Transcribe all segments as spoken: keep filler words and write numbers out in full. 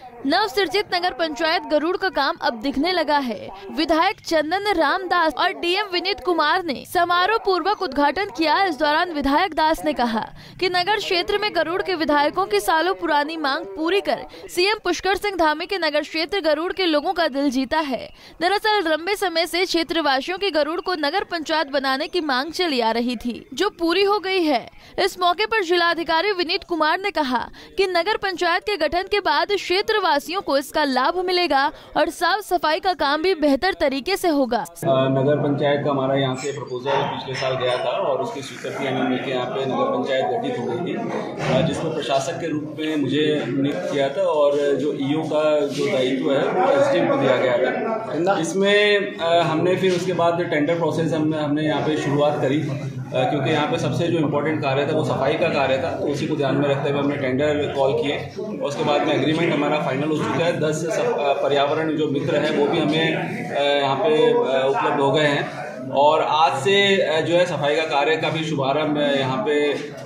नवसृजित नगर पंचायत गरुड़ का काम अब दिखने लगा है। विधायक चंदन रामदास और डीएम विनीत कुमार ने समारोह पूर्वक उद्घाटन किया। इस दौरान विधायक दास ने कहा कि नगर क्षेत्र में गरुड़ के विधायकों की सालों पुरानी मांग पूरी कर सीएम पुष्कर सिंह धामी के नगर क्षेत्र गरुड़ के लोगों का दिल जीता है। दरअसल लंबे समय से क्षेत्रवासियों की गरुड़ को नगर पंचायत बनाने की मांग चली आ रही थी, जो पूरी हो गई है। इस मौके पर जिलाधिकारी विनीत कुमार ने कहा कि नगर पंचायत के गठन के बाद क्षेत्र वासियों को इसका लाभ मिलेगा और साफ सफाई का काम भी बेहतर तरीके से होगा। नगर पंचायत का हमारा यहाँ से प्रपोजल पिछले साल गया था और उसकी स्वीकृति हमें मिलकर यहाँ पे नगर पंचायत गठित हो गई थी, जिसमें प्रशासक के रूप में मुझे नियुक्त किया था और जो ईओ का जो दायित्व है वो एसडीएम को दिया गया था। इसमें हमने फिर उसके बाद टेंडर प्रोसेस हमने हमने यहाँ पे शुरुआत करी, क्योंकि यहाँ पे सबसे जो इम्पोर्टेंट कार्य था वो सफाई का कार्य था, तो उसी को ध्यान में रखते हुए हमने टेंडर कॉल किए और उसके बाद में एग्रीमेंट हमारा फाइनल हो चुका है। दस पर्यावरण जो मित्र हैं वो भी हमें यहाँ पे उपलब्ध हो गए हैं और आज से जो है सफाई का कार्य का भी शुभारंभ यहाँ पे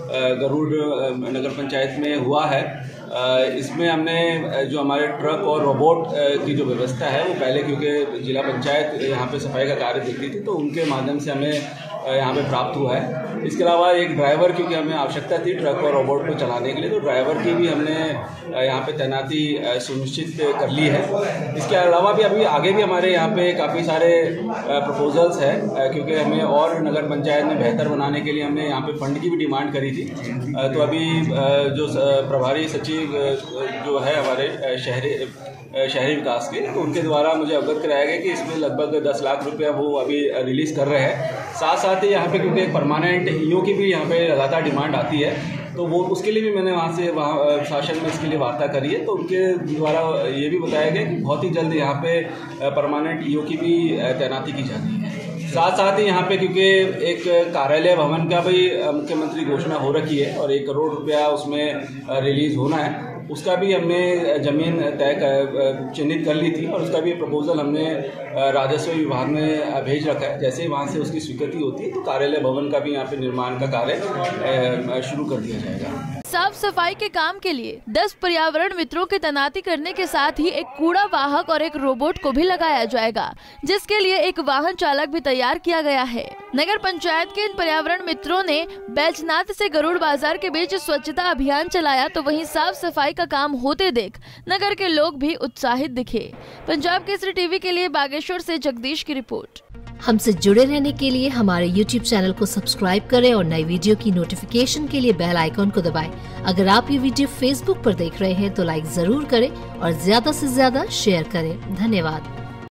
गरुड़ नगर पंचायत में हुआ है। इसमें हमने जो हमारे ट्रक और रोबोट की जो व्यवस्था है वो पहले, क्योंकि जिला पंचायत यहाँ पे सफाई का कार्य देखती थी, तो उनके माध्यम से हमें यहाँ पे प्राप्त हुआ है। इसके अलावा एक ड्राइवर, क्योंकि हमें आवश्यकता थी ट्रक और रोबोट को चलाने के लिए, तो ड्राइवर की भी हमने यहाँ पे तैनाती सुनिश्चित कर ली है। इसके अलावा भी अभी आगे भी हमारे यहाँ पे काफ़ी सारे प्रपोजल्स हैं, क्योंकि हमें और नगर पंचायत में बेहतर बनाने के लिए हमने यहाँ पे फंड की भी डिमांड करी थी। तो अभी जो प्रभारी सचिव जो है हमारे शहरी शहरी विकास के, तो उनके द्वारा मुझे अवगत कराया गया कि इसमें लगभग दस लाख रुपया वो अभी रिलीज़ कर रहे हैं। साथ साथ ही यहाँ पे क्योंकि परमानेंट ईओ की भी यहाँ पे लगातार डिमांड आती है, तो वो उसके लिए भी मैंने वहाँ से वहाँ शासन में इसके लिए वार्ता करी है, तो उनके द्वारा ये भी बताया गया कि बहुत ही जल्द यहाँ पे परमानेंट ईओ की भी तैनाती की जा रही है। साथ साथ ही यहाँ पे क्योंकि एक कार्यालय भवन का भी मुख्यमंत्री घोषणा हो रखी है और एक करोड़ रुपया उसमें रिलीज़ होना है, उसका भी हमने ज़मीन तय चिन्हित कर ली थी और उसका भी प्रपोजल हमने राजस्व विभाग में भेज रखा है। जैसे ही वहाँ से उसकी स्वीकृति होती है तो कार्यालय भवन का भी यहाँ पे निर्माण का कार्य शुरू कर दिया जाएगा। साफ सफाई के काम के लिए दस पर्यावरण मित्रों की तैनाती करने के साथ ही एक कूड़ा वाहक और एक रोबोट को भी लगाया जाएगा, जिसके लिए एक वाहन चालक भी तैयार किया गया है। नगर पंचायत के इन पर्यावरण मित्रों ने बैजनाथ से गरुड़ बाजार के बीच स्वच्छता अभियान चलाया, तो वहीं साफ सफाई का काम होते देख नगर के लोग भी उत्साहित दिखे। पंजाब केसरी टीवी के लिए बागेश्वर से जगदीश की रिपोर्ट। हमसे जुड़े रहने के लिए हमारे यूट्यूब चैनल को सब्सक्राइब करें और नई वीडियो की नोटिफिकेशन के लिए बेल आइकॉन को दबाएं। अगर आप ये वीडियो फेसबुक पर देख रहे हैं तो लाइक जरूर करें और ज्यादा से ज्यादा शेयर करें। धन्यवाद।